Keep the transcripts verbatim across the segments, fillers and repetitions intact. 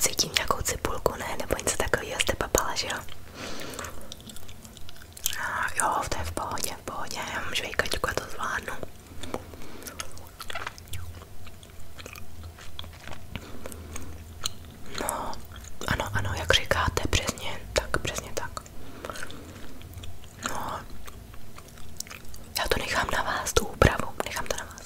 cítím nějakou cibulku, ne, nebo něco takového jste papala, že jo? A jo, to je v pohodě, v pohodě, já mám žvejkačku a to zvládnu. No, ano, ano, jak říkáte, přesně, tak, přesně tak. No, já to nechám na vás, tu úpravu, nechám to na vás.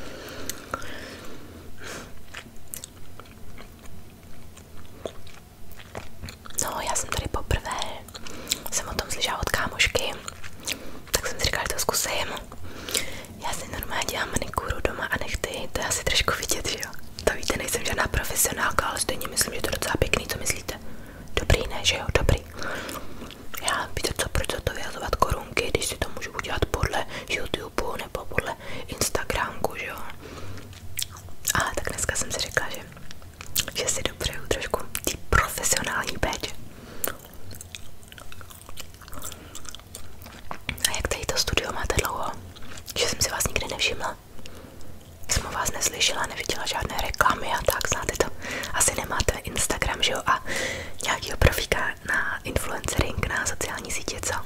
No, já jsem tady poprvé, jsem o tom slyšela od kámošky, tak jsem si říkala, že to zkusím. Já si normálně dělám manikúru doma a nechty, to je asi trošku vidět, že jo? To víte, nejsem žádná profesionálka, ale stejně myslím, že to je docela pěkný, co myslíte? Dobrý, ne, že jo? Dobrý. Já víte co, proč za to vyhazovat korunky, když si to můžu udělat podle YouTube nebo podle Instagramku, že jo? Ale tak dneska jsem si řekla, že, že si dopřeju trošku tý profesionální péče. A jak tady to studio máte dlouho? Že jsem si vás nikdy nevšimla. Jsem o vás neslyšela, neviděla žádné reklamy a tak, znáte to. Asi nemáte Instagram, že jo? A nějakýho profíka na influencering, na sociální sítě, co?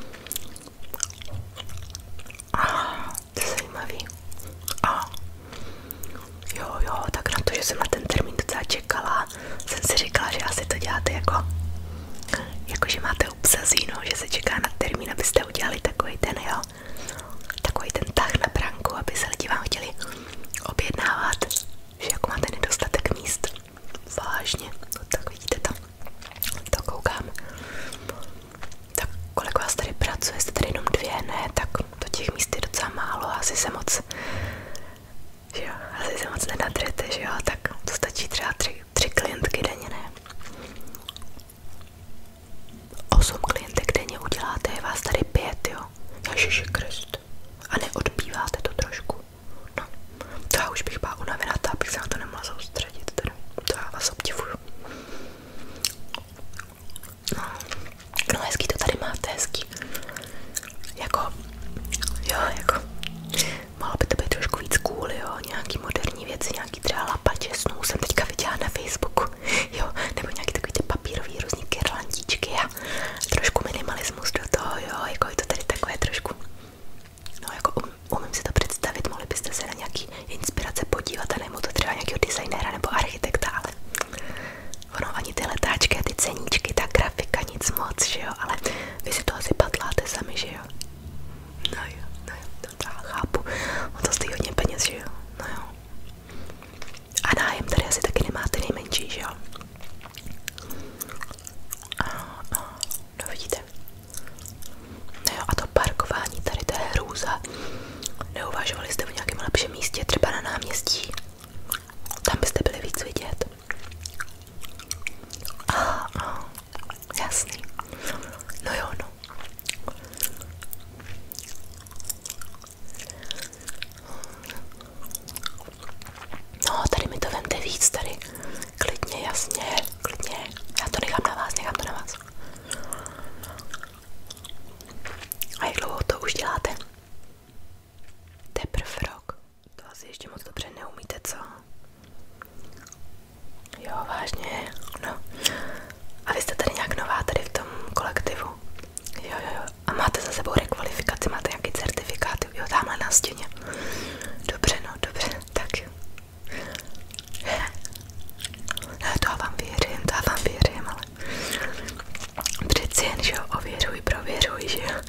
Ah, to je zajímavý. Ah. Jo, jo, tak na to, že jsem na ten termín docela čekala, jsem si říkala, že asi to děláte jako, jako že máte obsazíno, že se čeká na termín, abyste udělali takový ten, jo, takový ten tah na branku, aby se lidi vám chtěli objednávat, že jako máte nedostatek míst. Vážně, no, tak vidíte to, to koukám. Tak kolik vás tady pracuje, jste tady jenom dvě, ne, tak do těch míst je docela málo, asi se moc, že jo, asi se moc nenadřete, že jo, tak to stačí třeba tři, tři klientky denně, ne? Osm klientek denně uděláte, je vás tady pět, jo? Ježiši Krist. A neodbýváte to trošku. No, to já už bych byla unavená, to abych se na to nemohla soustředit, teda. To já vás obdivuju. No, no hezký to tady máte, hezký. Jako, jo, jako, mohlo by to být trošku víc cool, jo, nějaký moderní věci, nějaký třeba lapače snů jsem teďka viděla na Facebooku, jo, nebo nějaký takový ty papírový různý girlandičky a trošku minimalismus do toho, jo, jako je to tady takové trošku, no jako um, umím si to představit, mohli byste se na nějaký inspirace podívat a nebo to třeba nějakého designéra nebo architekta, ale ono ani ty letáčky a ty ceníčky, ta grafika, nic moc, že jo, ale vy si to asi patláte sami, že jo. No jo, no jo, to já chápu, on to stojí hodně peněz, že jo, no jo. A nájem tady asi taky nemáte nejmenší, že jo. A, a, no vidíte. No jo, a to parkování tady, to je hrůza. Neuvažovali jste o nějakém lepším místě, třeba na náměstí. Tam byste byli víc vidět. A, a, jasný. No jo, no. No, tady mi to vemte víc, tady. Klidně, jasně, klidně. Já to nechám na vás, nechám to na vás. A jak dlouho to už děláte? Teprv rok. To asi ještě moc dobře neumíte, co? Jo, vážně, no. A vy jste tady nějak nová tady v tom kolektivu? Jo, jo, jo. A máte za sebou rekvalifikaci, máte nějaký certifikát? Jo, tamhle na stěně. Dobře, no, dobře, tak jo. Ne, to já vám věřím, to já vám věřím, ale přeci jen, že jo, ověřuj, prověřuj, že jo.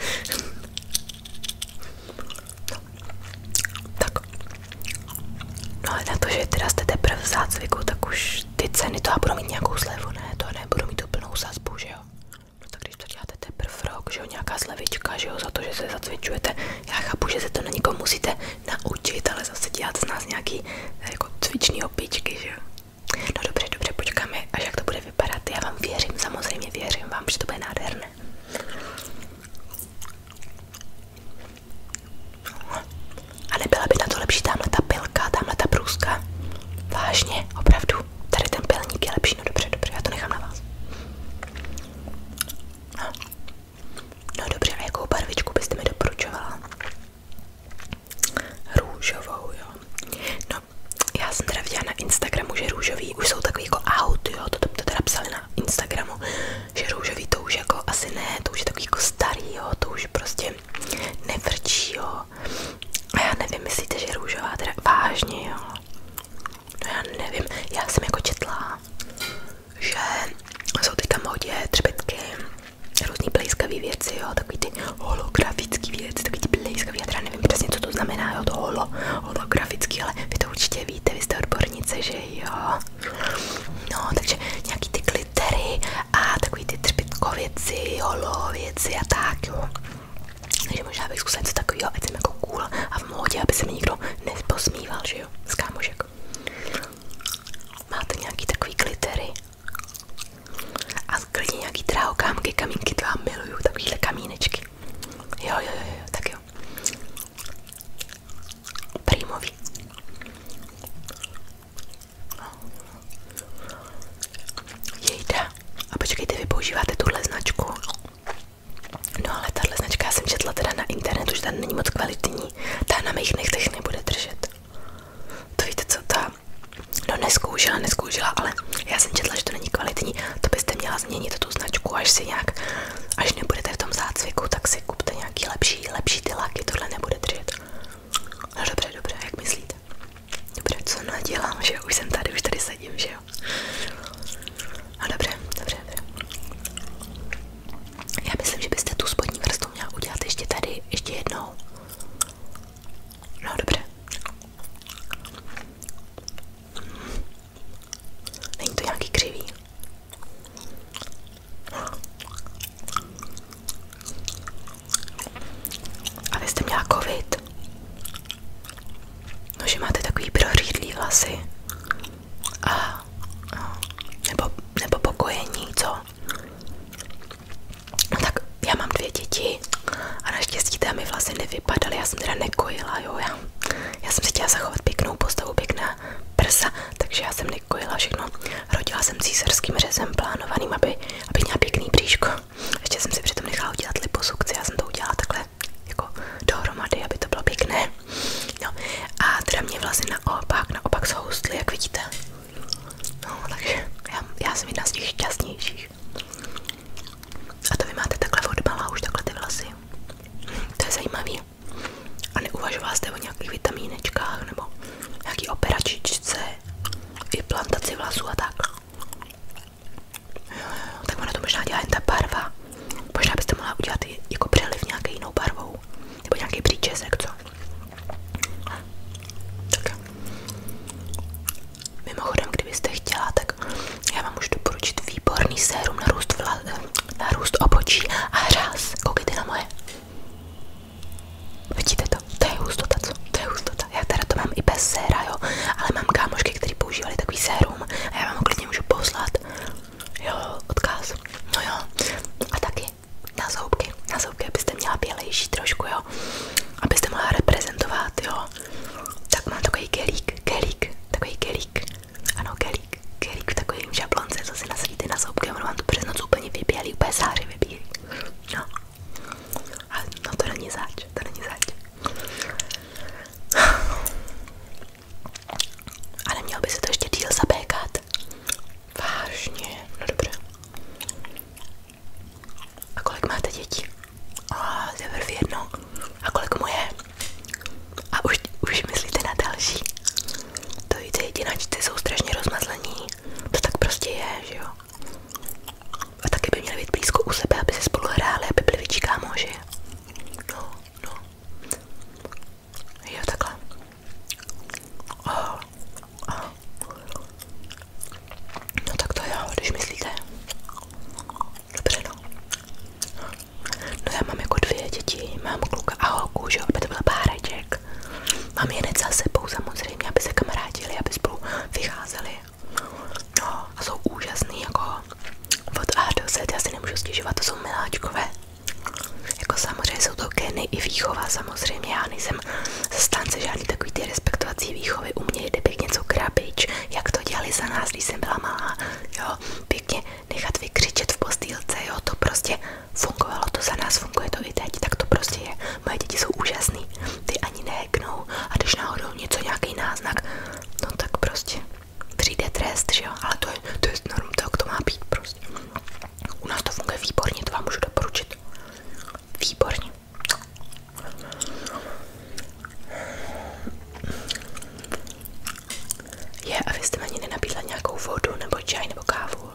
No. Tak. No ale na to, že teda jste teprve v zácviku, tak už ty ceny to já budu mít nějakou slevu, ne, to ne, budu mít úplnou sazbu, že jo. No tak když to děláte teprve rok, že jo, nějaká slevička, že jo, za to, že se zacvičujete, já chápu, že se to na někoho musíte naučit, ale zase dělat z nás nějaký jako cvičný opičky, že jo. No dobře, dobře, počkáme, až jak to bude vypadat, já vám věřím, samozřejmě věřím vám, že to bude nádherné. A nebyla by na to lepší tamhle ta pilka, tamhle ta brůzka? Vážně, opravdu, tady ten pilník je lepší, no dobře, dobře, já to nechám na vás. No, no dobře, a jakou barvičku byste mi doporučovala? Růžovou, jo. No, já jsem teda viděla na Instagramu, že růžový už jsou takový jako out, jo, toto použila, ale já jsem četla, že to není kvalitní, to byste měla změnit tu značku, až si nějak, až nebudete v tom zácviku, tak si kupte nějaký lepší, lepší ty laky, tohle nebude držet. No dobře, dobře, jak myslíte? Dobře, co nadělám, že jo, už jsem tady, už tady sedím, že jo. No dobře, dobře, dobře. Já myslím, že byste tu spodní vrstvu měla udělat ještě tady, ještě jednou. No dobře. Není to nějaký křivý. A vy jste měla covid. No, že máte takový prořídlý vlasy. A, a nebo, nebo pokojení, co? No tak já mám dvě děti a naštěstí tam mi vlasy nevypadaly, já jsem teda nekojila, jo, já, já jsem si chtěla zachovat pěknou postavu, pěkná prsa, takže já jsem nekojila všechno. Rodila jsem císařským řezem plánovaným, aby, aby měla pěkný bříško. Ještě jsem si přitom nechala udělat liposukci, já jsem to udělala takhle jako dohromady, aby to bylo pěkné. No, a teda mě vlasy naopak, naopak zhoustly, jak vidíte. No, takže já, já jsem jedna z těch šťastnějších. A to vy máte takhle odmala už takhle ty vlasy. Hm, to je zajímavý. A neuvažovala jste o nějakých vitamínečkách nebo nějaký operačičce, implantaci vlasů a tak? Jo, jo, tak ono to možná dělá jen ta barva. Možná byste mohla udělat i jako přeliv nějaké jinou barvou. Nebo nějaký příčesek, co? Tak. Mimochodem, kdybyste chtěla, tak já vám můžu doporučit výborný sérum na růst, vla, na růst obočí a hřáz. Koukejte na moje. Vidíte to? To je hustota, co? To je hustota. Já teda to mám i bez séra, jo. Ale mám kámošky, který používali takový sérum a já vám ho klidně můžu poslat. Jo, odkaz. No jo. A taky na zoubky. Na zoubky, abyste měla bělejší trošku, jo. Abyste mohla reprezentovat, jo. Tak mám takový gelík, gelík, takový gelík. Ano, gelík, gelík v takovým šablonce, co si nasadíte na zoubky a ono vám to přes noc úplně vybělí, úplně záři vybílí. No. A no to není zač, to není zač. A nemělo by se to ještě díl zapékat. Vážně, no dobře. A kolik máte dětí? A oh, teprve jedno. A kolik mu je? A už, už myslíte na další? To víte, jedinačci jsou strašně rozmazlení. To tak prostě je, že jo? A taky by měli být blízko u sebe, aby se spolu hráli, aby byli větší kámoši. No, no. Jo, takhle. Oh, oh. No tak to jo, když myslíte. Dobře, no. No já mám jako dvě děti, mám kluka a holku, že jo, aby to byl páreček. Mám je hned za sebou samozřejmě, aby se kamarádili, aby spolu vycházeli. No a jsou úžasný, jako od A do Z, já si nemůžu stěžovat, to jsou miláčkové. Jako samozřejmě jsou to geny i výchova, samozřejmě já nejsem zastánce žádný takový ty respektovací výchovy, u mě jde pěkně co krabič, jak to dělali za nás, když jsem byla malá, jo, pěkně nechat vykřičet v postýlce, jo, to prostě fungovalo, to za nás funguje to i teď, tak to prostě je, moje děti jsou úžasný, ty ani neheknou a když náhodou něco, nějaký náznak, no tak prostě přijde trest, že jo, ale to je, to je norm, tak to má být prostě. U nás to funguje výborně, to vám můžu doporučit. Výborně. Je, a vy jste ani nenabídla nějakou vodu, nebo čaj, nebo kávu?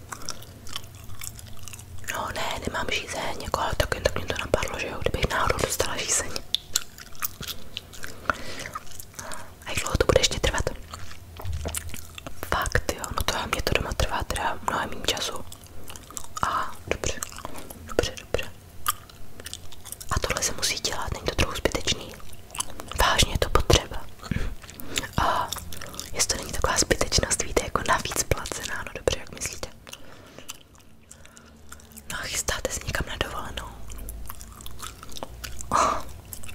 No ne, nemám žízeň, jako, ale tak jen tak mě to napadlo, že jo, kdybych náhodou dostala žízeň. A jak dlouho to bude ještě trvat? Fakt, jo, no to mě to doma trvá teda mnohem méně času. A dobře, dobře, dobře. A tohle se musí dělat, není to trochu zbytečný. Vážně je to potřeba. A jestli to není taková zbytečnost, víte, jako navíc placená, no dobře, jak myslíte? No a chystáte se někam na dovolenou? Oh,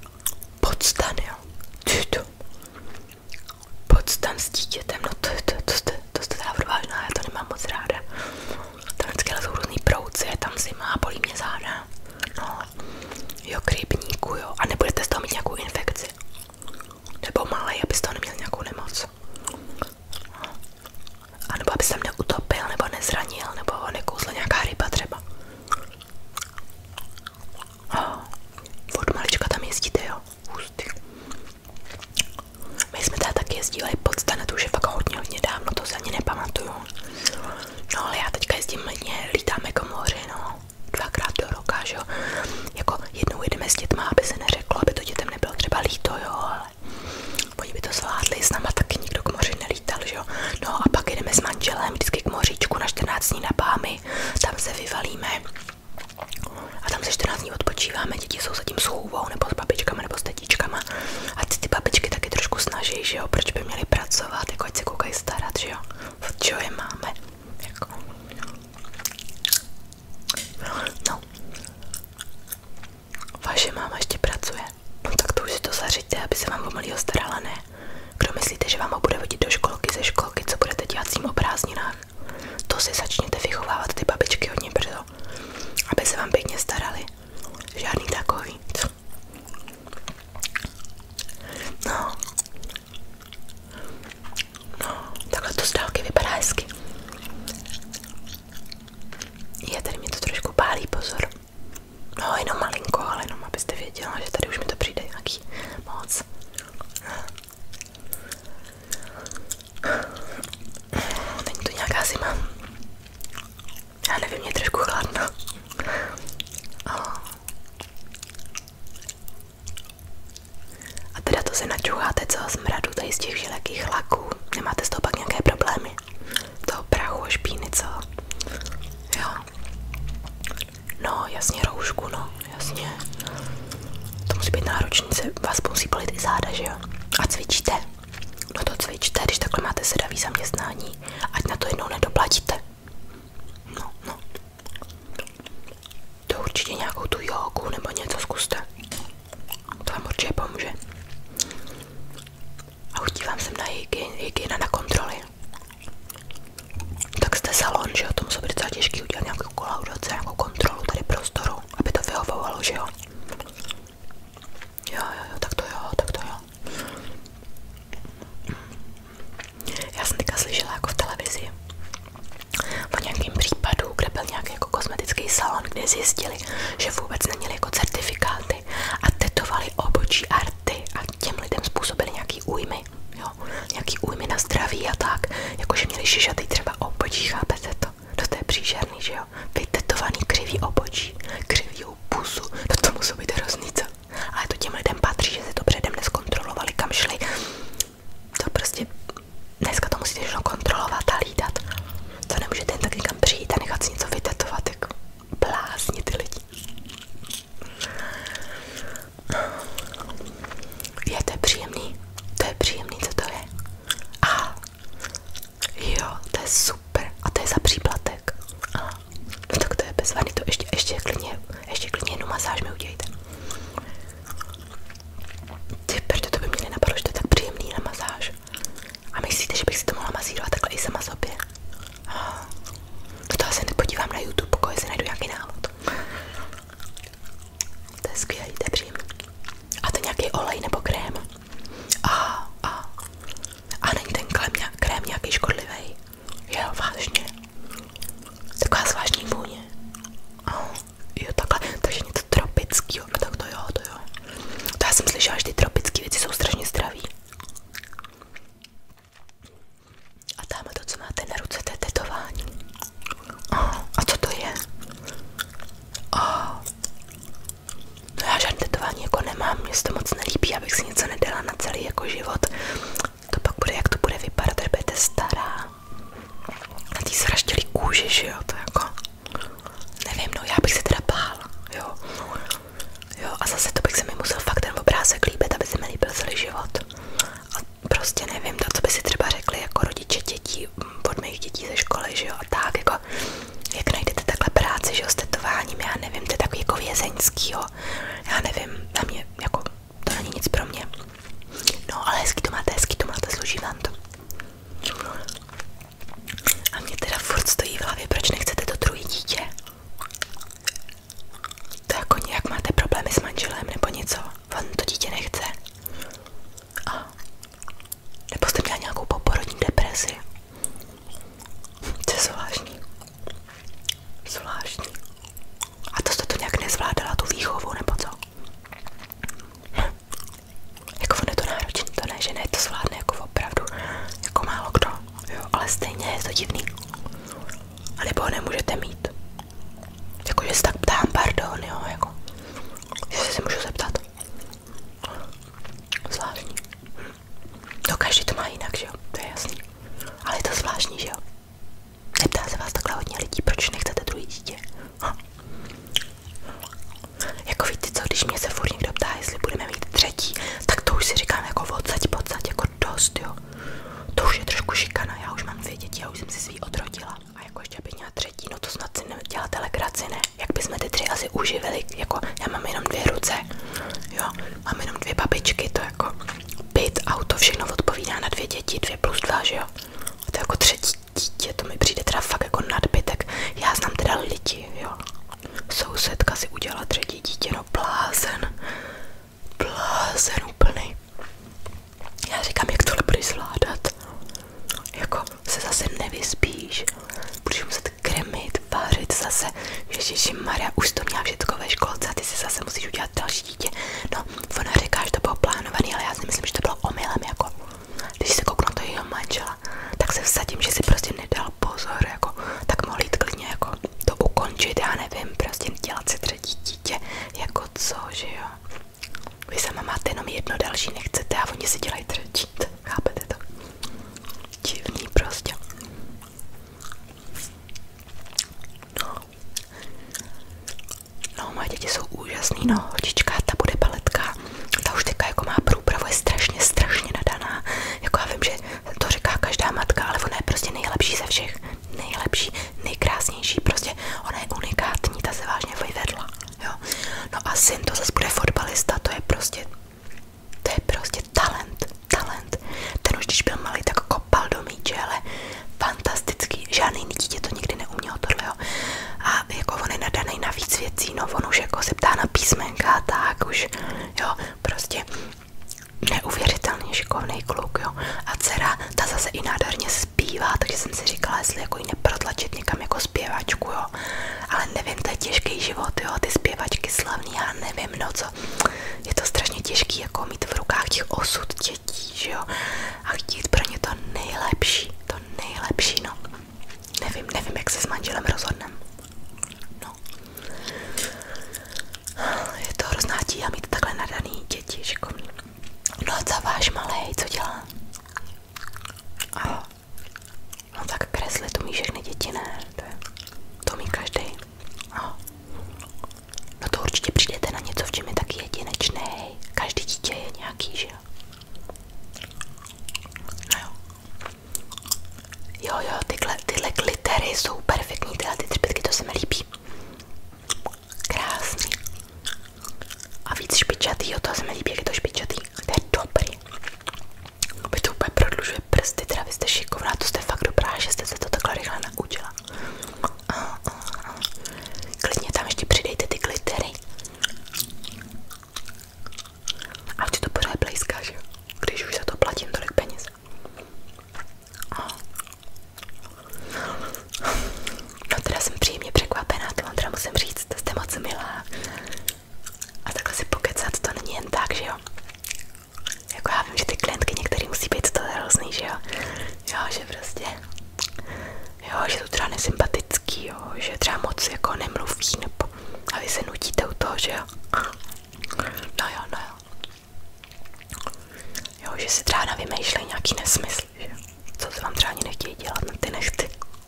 od čeho je máme. Jako. No. Vaše máma ještě pracuje. No tak to už si to zařiďte, aby se vám o malýho starala, ne? Kdo myslíte, že vám ho bude vodit do školky, ze školky, co budete dělat s ním o prázdninách? To si začněte vychovávat ty babičky hodně brzo, aby se vám pěkně starali. Žádný takový. Co? No. No, takhle to z dálky vypadá hezky. Je, tady mě to trošku pálí, pozor. No, jenom malinko, ale jenom abyste věděla, že tady už mi to přijde nějaký moc. Není to nějaká zima. Já nevím, mě je trošku chladno. A teda to se načucháte, co smradu tady z těch všelijakých laků. Nemáte z toho pak nějaké problémy? Toho prachu a špíny, co? Jo. No, jasně, roušku, no, jasně. To musí být náročný, se vás musí bolit i záda, že jo? A cvičíte? No to cvičte, když takhle máte sedavý zaměstnání, ať na to jednou nedoplatíte. No, no. To určitě nějakou tu jógu nebo něco zkuste. To vám určitě pomůže. A chodí vám sem na hygiena na kontroly. Tak jste salon, že jo, to musí být docela těžký udělat nějakou kolaudaci, nějakou kontrolu tady prostoru, aby to vyhovovalo, že jo. Jo, jo, jo, tak to jo, tak to jo. Já jsem teďka slyšela jako v televizi o nějakém případu, kde byl nějaký jako kosmetický salon, kde zjistili, že vůbec neměli jako certifikáty a tetovali obočí arty a těm lidem způsobili nějaký újmy, jo, nějaký újmy na zdraví a tak, jakože měli šišatý třeba obočí, chápete to? No to je příšerný, že jo? Vytetovaný křivý obočí, křivý pusu, no to musí být hrozný, co? Ale to těm lidem patří, že si to předem neskontrolovali, kam šli. To prostě, dneska to musíte všechno kontrolovat a hlídat. To nemůžete jen tak někam přijít a nechat si něco vytetovat, jako blázni ty lidi. Je, to je příjemný, to je příjemný, co to je? A jo, to je super, a to je za příplatek. A, no tak to je bezvadný, to ještě, ještě klidně, ještě klidně jednu masáž mi udějte. Ty, proto to by mě nenapadlo, že to je tak příjemný na masáž. A myslíte, že bych si to mohla masírovat takhle i sama sobě? A, no to asi nepodívám na YouTube, pokud si najdu nějaký návod. To je skvělý, to je příjemný. A to nějaký olej nebo krém? A, a, a není ten krém, krém nějaký škodlivý? Jo, vážně. Taková zvláštní vůně. Oh, jo, takhle, takže něco tropického, no tak to jo, to jo. To já jsem slyšela, že ty tropické věci jsou strašně zdraví. A tamhle to, co máte na ruce, to je tetování. Oh, a co to je? Oh. No já žádné tetování jako nemám, mě se to moc nelíbí, abych si něco nedala na celý jako život. To pak bude, jak to bude vypadat, až budete stará. Na tý zraštělý kůži, že jo, to jako, nevím, no já bych se teda bála, jo. Jo, a zase to bych se mi musel fakt ten obrázek líbit, aby se mi líbil celý život. A prostě nevím, to, co by si třeba řekli jako rodiče dětí, od mých dětí ze školy, že jo, a tak, jako, jak najdete takhle práci, že jo, s tetováním, já nevím, to je takový jako vězeňský, jo, já nevím, na mě, jako, to není nic pro mě. No, ale hezky to máte, hezky to máte, služí vám to. A mě teda furt stojí v hlavě, proč nechcete to druhé dítě. To jako nějak máte problémy s manželem nebo něco, on to dítě nechce. A nebo jste měla nějakou poporodní depresi. To je zvláštní. Zvláštní. A to jste to nějak nezvládala, tu výchovu nebo co? Hm. Jako on je to náročný, to ne, že ne, to zvládne jako opravdu, jako málo kdo, jo, ale stejně je to divný. A nebo ho nemůžete mít. Jakože se tak ptám, pardon, jo, jako, jestli se můžu zeptat. Zvláštní. Hm. No každý to má jinak, že jo, to je jasný. Ale je to zvláštní, že jo. Neptá se vás takhle hodně lidí, proč nechcete druhý dítě. Hm. Jako víte co, když mě se furt někdo ptá, jestli budeme mít třetí, tak to už si říkám jako odsaď, pocať, jako dost, jo. To už je trošku šikana, já už mám dvě děti já už jsem si svý odrodila. A jako ještě bych měla třetí, no to snad si neděláte legraci, ne? Jak bychom ty tři asi uživili, jako já mám jenom dvě ruce, jo, mám jenom dvě babičky, to jako byt, auto, všechno odpovídá na dvě děti, dvě plus dva, že jo? A to jako třetí dítě, to mi přijde teda fakt jako nadbytek. Já znám teda lidi, jo. Sousedka si udělala třetí dítě, no blázen. Blázen úplný. Já říkám, jak tohle budeš zvládat. Jako se zase nevyspíš. Budeš muset kremit, vařit zase. Ježišimarja, už to měla všechno ve školce a ty si zase musíš udělat další dítě. No, ona říká, že to bylo plánovaný, ale já si myslím, že to bylo omylem, jako. Když se kouknu do jejího manžela, tak se vsadím, že si prostě nedal pozor, jako, tak mohl jít klidně, jako, to ukončit, já nevím, prostě dělat si třetí dítě, jako co, že jo. Vy sama máte jenom jedno další, nechcete a oni si dělají třetí, chápete to? Divný prostě. No. No, moje děti jsou úžasný, no, holčička, ta bude baletka, ta už teďka jako má průpravu, je strašně, strašně nadaná, jako já vím, že to říká každá matka, ale ona je prostě nejlepší ze všech, nejlepší, nejkrásnější, prostě ona je unikátní, ta se vážně vyvedla, jo. No a syn to zase bude fotbalista, to je prostě, to je prostě talent, talent, ten už když byl malý, tak kopal do míče, ale fantastický, žádný jiný dítě to nikdy neumělo tohle, jo. A jako on je nadaný na víc věcí, no on už jako se ptá na písmenka a tak už, jo, prostě neuvěřitelně šikovnej kluk, jo. A dcera, ta zase i nádherně zpívá, takže jsem si říkala, jestli jako ji neprotlačit někam jako zpěvačku, jo. Ale nevím, to je těžký život, jo, ty zpěvačky slavný, já nevím, no co, je to strašně těžký, jako mít v rukách těch osud dětí, že jo. A chtít pro ně to nejlepší, to nejlepší, no. Nevím, nevím, jak se s manželem rozhodnem. No. Je to hrozná tíha mít takhle nadaný děti, šikovný. No a za váš malej, co dělá? Aha. No tak kreslit umí všechny děti, ne? To, je, to umí každý. Aha. No to určitě přijdete na něco, v čem je taky jedinečný. Každý dítě je nějaký, že jo? No jo. Jo, jo, tyhle, tyhle glittery jsou perfektní, tyhle ty třpětky, to se mi líbí. Krásný. A víc špičatý, jo, to se mi líbí, jak je to špičatý. To je dobrý. By to úplně prodlužuje prsty, teda vy jste šikovná, to jste fakt dobrá, že jste se to takhle rychle naučila. A, a, a. Klidně tam ještě přidejte ty glittery. A ti to pořád blejská, že jo? Když už za to platím tolik peněz. A. No teda jsem příjemně překvapená, to vám teda musím říct, to jste moc milá. A takhle si pokecat, to není jen tak, že jo? Jako já vím, že ty klientky některý musí být to hrozný, že jo? Jo, že prostě, jo, že jsou třeba nesympatický, jo, že třeba moc jako nemluví, nebo a vy se nutíte u toho, že jo? No jo, no jo. Jo, že si třeba navymýšlej nějaký nesmysl, že jo? Co se vám třeba ani nechtějí dělat na ty nechty.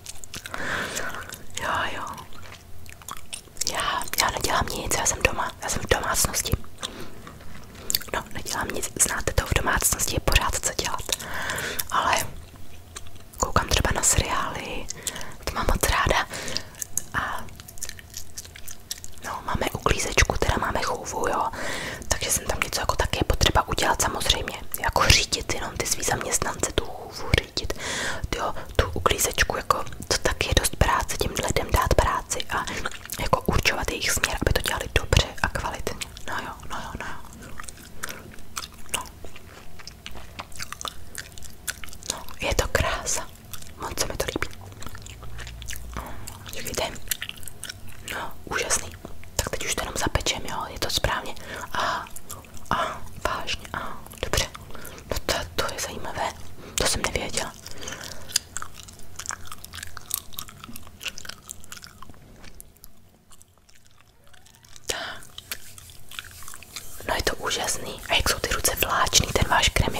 Jo, jo. Já, já nedělám nic, já jsem doma, já jsem v domácnosti. No, nedělám nic, znáte to, v domácnosti je pořád co dělat. Ale koukám třeba na seriály, to mám moc ráda. A no, máme uklízečku, teda máme chůvu, jo. Takže jsem tam něco jako taky je potřeba udělat samozřejmě. Jako řídit jenom ty svý zaměstnance, tu chůvu řídit. Jo, tu uklízečku, jako to taky je dost práce, těm lidem dát práci a jako určovat jejich směr, aby to dělali dobře a kvalitně. No jo, no jo, no jo. No. No, je to krása. Moc se mi to líbí. Čekajte. No, úžasný. Tak teď už to jenom zapečem, jo, je to správně. A, a, vážně, a, dobře. No to, to je zajímavé. To jsem nevěděla. No je to úžasný. A jak jsou ty ruce vláčný, ten váš krém